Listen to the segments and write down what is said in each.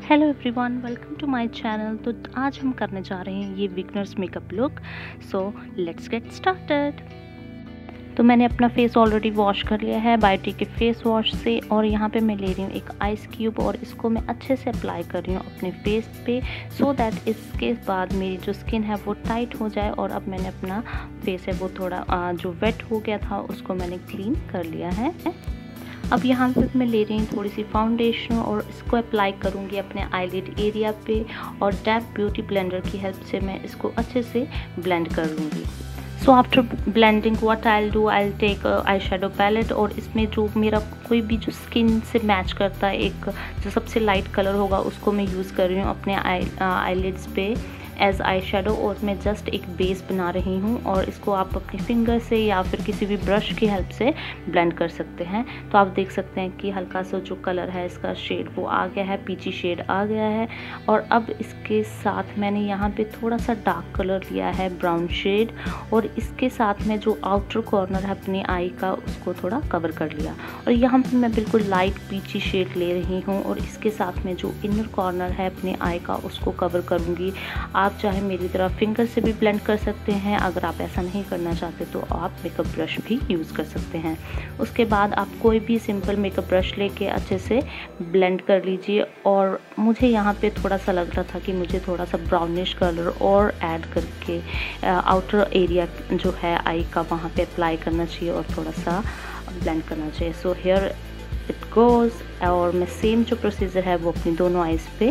Hello everyone, welcome to my channel. तो आज हम करने जा रहे हैं ये beginners makeup look. So let's get started. तो मैंने अपना फेस ऑलरेडी वॉश कर लिया है बायोटी के फेस वॉश से, और यहाँ पे मैं ले रही हूँ एक आइस क्यूब और इसको मैं अच्छे से अप्लाई कर रही हूँ अपने फेस पे, सो दैट इसके बाद मेरी जो स्किन है वो टाइट हो जाए। और अब मैंने अपना फेस है वो थोड़ा जो वेट हो गया था उसको मैंने क्लीन कर लिया है। अब यहाँ पे मैं ले रही हूँ थोड़ी सी फाउंडेशन और इसको अप्लाई करूँगी अपने आईलिड एरिया पे, और डैप ब्यूटी ब्लेंडर की हेल्प से मैं इसको अच्छे से ब्लेंड कर लूँगी। So after blending what I do, I take eye shadow palette, और इसमें जो मेरा कोई भी जो स्किन से मैच करता है एक जो सबसे लाइट कलर होगा उसको मैं यूज़ कर रही हूँ अपने आईलिड्स पे एज आई शेडो। और मैं जस्ट एक बेस बना रही हूँ, और इसको आप अपनी फिंगर से या फिर किसी भी ब्रश की हेल्प से ब्लेंड कर सकते हैं। तो आप देख सकते हैं कि हल्का सा जो कलर है इसका शेड वो आ गया है, पीची शेड आ गया है। और अब इसके साथ मैंने यहाँ पे थोड़ा सा डार्क कलर लिया है, ब्राउन शेड, और इसके साथ में जो आउटर कॉर्नर है अपनी आई का उसको थोड़ा कवर कर लिया। और यहाँ पे मैं बिल्कुल लाइट पीची शेड ले रही हूँ, और इसके साथ में जो इनर कॉर्नर है अपनी आई का उसको कवर करूँगी। आप चाहे मेरी तरह फिंगर से भी ब्लेंड कर सकते हैं, अगर आप ऐसा नहीं करना चाहते तो आप मेकअप ब्रश भी यूज़ कर सकते हैं। उसके बाद आप कोई भी सिंपल मेकअप ब्रश लेके अच्छे से ब्लेंड कर लीजिए। और मुझे यहाँ पे थोड़ा सा लग रहा था कि मुझे थोड़ा सा ब्राउनिश कलर और ऐड करके आउटर एरिया जो है आई का वहाँ पे अप्लाई करना चाहिए और थोड़ा सा ब्लेंड करना चाहिए। So here it goes. और मैं सेम जो प्रोसीजर है वो अपनी दोनों आइज़ पे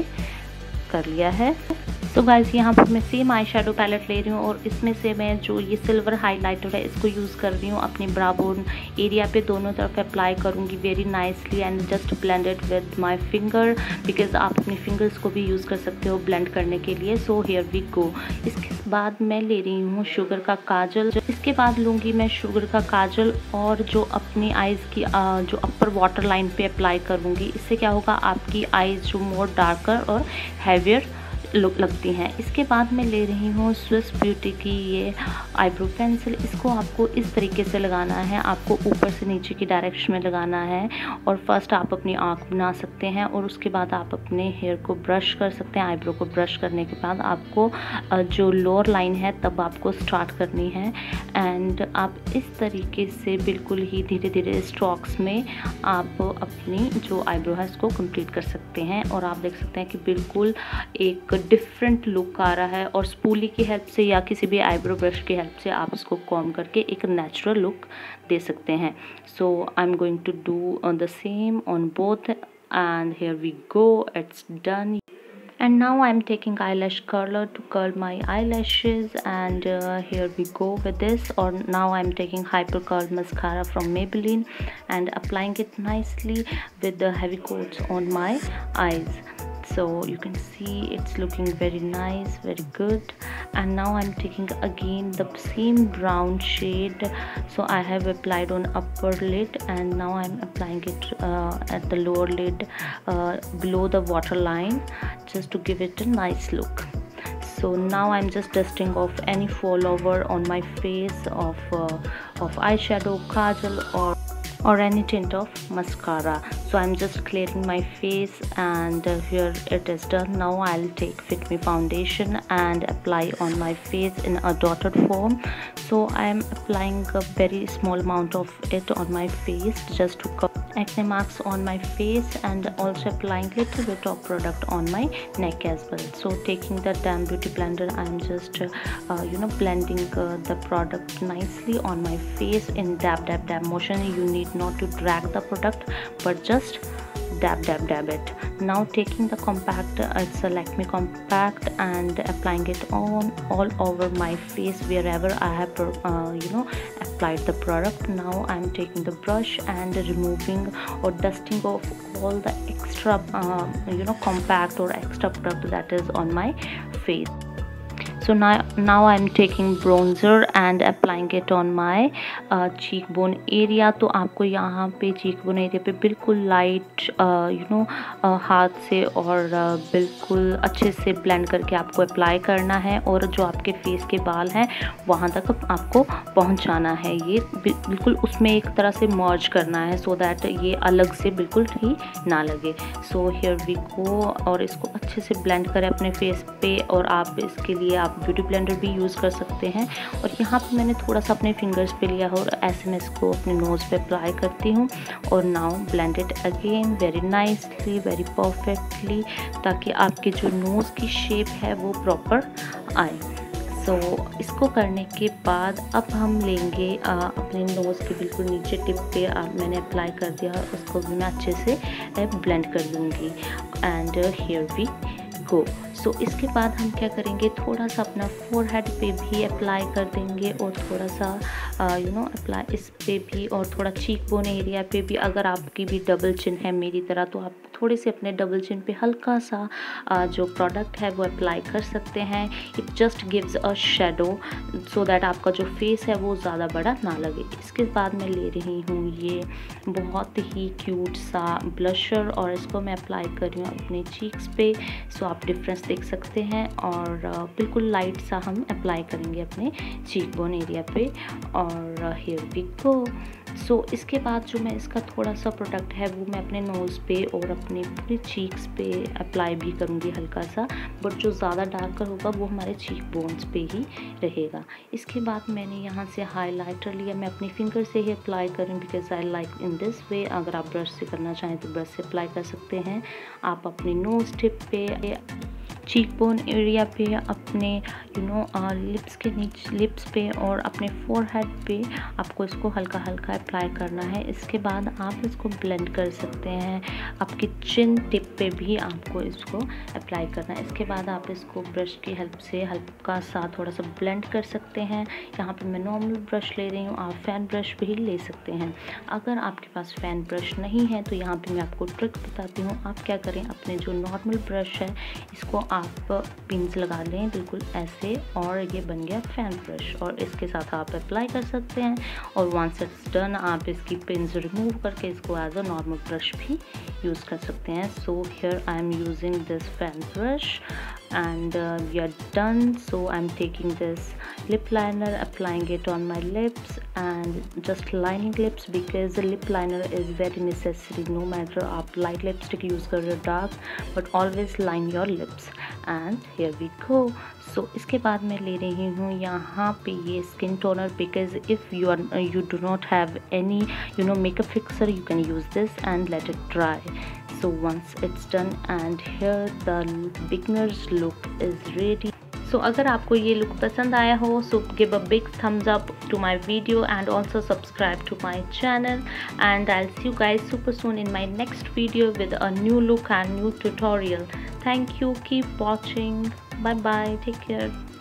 कर लिया है। तो गाइस यहाँ पर मैं सेम आई शेडो पैलेट ले रही हूँ, और इसमें से मैं जो ये सिल्वर हाइलाइटर है इसको यूज़ कर रही हूँ अपनी ब्रा बोन एरिया पे, दोनों तरफ अप्लाई करूँगी very nicely and just blend it with my finger, because आप अपनी फिंगर्स को भी यूज़ कर सकते हो ब्लेंड करने के लिए। So here we go. इसके बाद मैं ले रही हूँ शुगर का काजल। इसके बाद लूँगी मैं शुगर का काजल और जो अपनी आइज़ की जो अपर वाटर लाइन पे अप्लाई करूँगी। इससे क्या होगा, आपकी आइज़ जो मोर डार्कर और हैवियर लुक लगती हैं। इसके बाद मैं ले रही हूँ स्विस ब्यूटी की ये आईब्रो पेंसिल। इसको आपको इस तरीके से लगाना है, आपको ऊपर से नीचे की डायरेक्शन में लगाना है। और फर्स्ट आप अपनी आँख बना सकते हैं, और उसके बाद आप अपने हेयर को ब्रश कर सकते हैं। आईब्रो को ब्रश करने के बाद आपको जो लोअर लाइन है तब आपको स्टार्ट करनी है, एंड आप इस तरीके से बिल्कुल ही धीरे धीरे स्ट्रोक्स में आप अपनी जो आईब्रो है इसको कंप्लीट कर सकते हैं। और आप देख सकते हैं कि बिल्कुल एक डिफरेंट लुक आ रहा है, और स्पूली की हेल्प से या किसी भी आईब्रो ब्रश की हेल्प से आप इसको कॉम्ब करके एक नेचुरल लुक दे सकते हैं। So I am going to do the same on both, and here we go, it's done. And now I'm taking eyelash curler to curl my eyelashes, and here we go with this. Or now I'm taking hyper curl mascara from Maybelline and applying it nicely with the heavy coats on my eyes. So you can see it's looking very nice, very good. And now I'm taking again the same brown shade, so I have applied on upper lid, and now I'm applying it at the lower lid below the waterline, just to give it a nice look. So now I'm just dusting off any fallover on my face of eyeshadow, kajal, or any tint of mascara. So I'm just clearing my face, and here it is done. Now I'll take Fit Me foundation and apply on my face in a dotted form. So I am applying a very small amount of it on my face just to cover acne marks on my face, and also applying little bit of product on my neck as well. So taking the Damn Beauty blender, I'm just blending the product nicely on my face in dab motion. You need not to drag the product, but just dab it. Now taking the compact, it's a Lakme compact, and applying it on all over my face wherever I have applied the product. Now I'm taking the brush and removing or dusting off all the extra compact or extra product that is on my face. So now I'm taking bronzer and applying it on my cheekbone area. तो आपको यहाँ पे cheekbone area पे बिल्कुल light हाथ से और बिल्कुल अच्छे से ब्लेंड करके आपको अप्लाई करना है, और जो आपके फेस के बाल हैं वहाँ तक आपको पहुँचाना है। ये बिल्कुल उसमें एक तरह से मर्ज करना है, सो दैट ये अलग से बिल्कुल ही ना लगे। सो हियर वी गो, और इसको अच्छे से ब्लेंड करें अपने फेस पे, और आप इसके लिए आप ब्यूटी ब्लेंडर भी यूज़ कर सकते हैं। और यहाँ पे मैंने थोड़ा सा अपने फिंगर्स पे लिया है और ऐसे मैं इसको अपने नोज़ पे अप्लाई करती हूँ। और now blend it again very nicely, very perfectly, ताकि आपके जो नोज़ की शेप है वो प्रॉपर आए। सो इसको करने के बाद अब हम लेंगे अपने नोज़ के बिल्कुल नीचे टिप पे मैंने अप्लाई कर दिया, उसको भी मैं अच्छे से ब्लेंड कर लूँगी। And here we go. So इसके बाद हम क्या करेंगे, थोड़ा सा अपना फोरहेड पे भी अप्लाई कर देंगे, और थोड़ा सा अप्लाई इस पे भी, और थोड़ा चीक बोन एरिया पे भी। अगर आपकी भी डबल चिन है मेरी तरह, तो आप थोड़े से अपने डबल चिन पे हल्का सा जो प्रोडक्ट है वो अप्लाई कर सकते हैं। It just gives a shadow, so that आपका जो फेस है वो ज़्यादा बड़ा ना लगे। इसके बाद मैं ले रही हूँ ये बहुत ही क्यूट सा ब्लशर, और इसको मैं अप्लाई कर रही हूँ अपने चीक्स पे। सो आप डिफरेंस देख सकते हैं, और बिल्कुल लाइट सा हम अप्लाई करेंगे अपने चीक बोन एरिया पे। और हियर वी गो। सो इसके बाद जो मैं इसका थोड़ा सा प्रोडक्ट है वो मैं अपने नोज़ पे और अपने पूरे चीक्स पे अप्लाई भी करूँगी हल्का सा, बट जो ज़्यादा डार्कर होगा वो हमारे चीक बोन्स पे ही रहेगा। इसके बाद मैंने यहाँ से हाइलाइटर लिया, मैं अपनी फिंगर से ही अप्लाई करूँ because I like in this way. अगर आप ब्रश से करना चाहें तो ब्रश से अप्लाई कर सकते हैं। आप अपने नोज़ टिप पे, चीक बोन एरिया पे, अपने लिप्स के नीचे, लिप्स पे और अपने फोरहेड पे आपको इसको हल्का हल्का अप्लाई करना है। इसके बाद आप इसको ब्लेंड कर सकते हैं, आपकी चिन टिप पे भी आपको इसको अप्लाई करना है। इसके बाद आप इसको ब्रश की हेल्प से हल्का सा थोड़ा सा ब्लेंड कर सकते हैं। यहाँ पे मैं नॉर्मल ब्रश ले रही हूँ, आप फैन ब्रश भी ले सकते हैं। अगर आपके पास फैन ब्रश नहीं है तो यहाँ पे मैं आपको ट्रिक बताती हूँ। आप क्या करें, अपने जो नॉर्मल ब्रश है इसको आप पिंस लगा लें बिल्कुल ऐसे, और ये बन गया फैन ब्रश, और इसके साथ आप अप्लाई कर सकते हैं। और वंस इट्स डन आप इसकी पिंस रिमूव करके इसको एज अ नॉर्मल ब्रश भी यूज़ कर सकते हैं। So here I am using this fan brush and we are done. So I'm taking this lip liner, applying it on my lips and just lining lips because the lip liner is very necessary. No matter आप light lipstick use कर रहे हो dark, but always line your lips. And here we go. So इसके बाद मैं ले रही हूँ यहाँ पे ये skin toner because if you do not have any makeup fixer, you can use this and let it dry. So once it's done, and here the beginner's look is ready. So अगर आपको ये look पसंद आया हो, so give a big thumbs up to my video and also subscribe to my channel, and I'll see you guys super soon in my next video with a new look and new tutorial. Thank you, keep watching, bye bye, take care.